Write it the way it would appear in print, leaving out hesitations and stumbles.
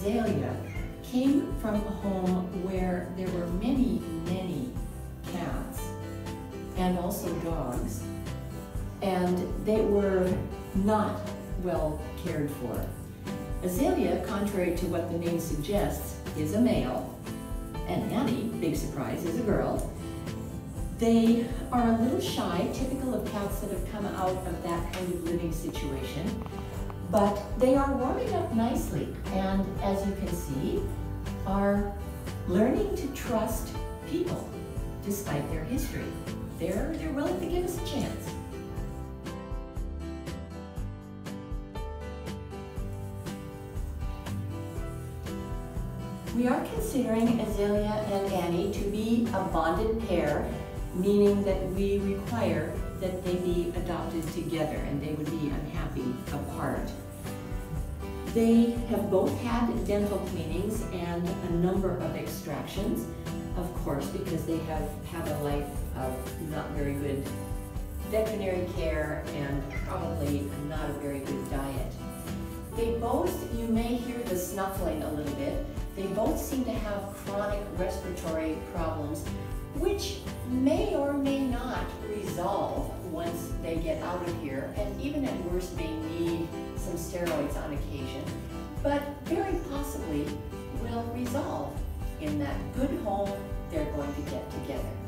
Azalea came from a home where there were many, many cats and also dogs, and they were not well cared for. Azalea, contrary to what the name suggests, is a male, and Annie, big surprise, is a girl. They are a little shy, typical of cats that have come out of that kind of living situation, but they are warming up nicely, and as you can see, are learning to trust people despite their history. They're willing to give us a chance. We are considering Azalea and Annie to be a bonded pair, meaning that we require that they be adopted together and they would be unhappy apart. They have both had dental cleanings and a number of extractions, of course, because they have had a life of not very good veterinary care and probably not a very good diet. They both, you may hear the snuffling a little bit, they both seem to have chronic respiratory problems, which may or may not resolve once they get out of here, and even at worst may need some steroids on occasion, but very possibly will resolve in that good home they're going to get together.